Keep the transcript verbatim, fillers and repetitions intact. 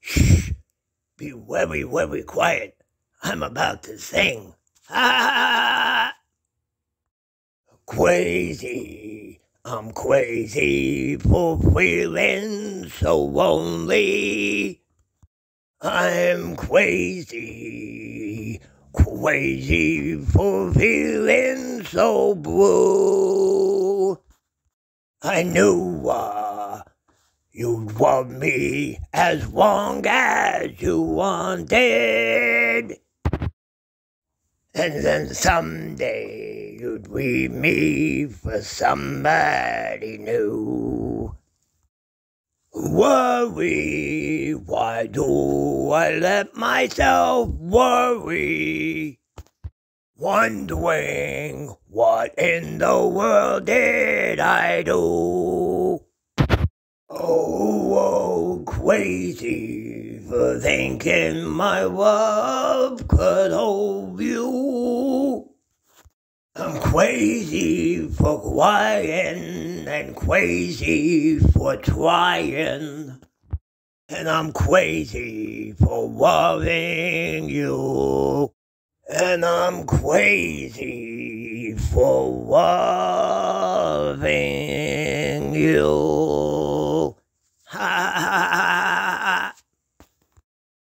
Shh! Be very, very quiet. I'm about to sing. Ah! Crazy, I'm crazy for feeling so lonely. I'm crazy, crazy for feeling so blue. I knew uh, you'd want me as long as you wanted. And then someday you'd leave me for somebody new. Worry, why do I let myself worry? Wondering what in the world did I do? Oh, oh, crazy for thinking my love could hold you. I'm crazy for crying and crazy for trying. And I'm crazy for loving you. And I'm crazy for loving you.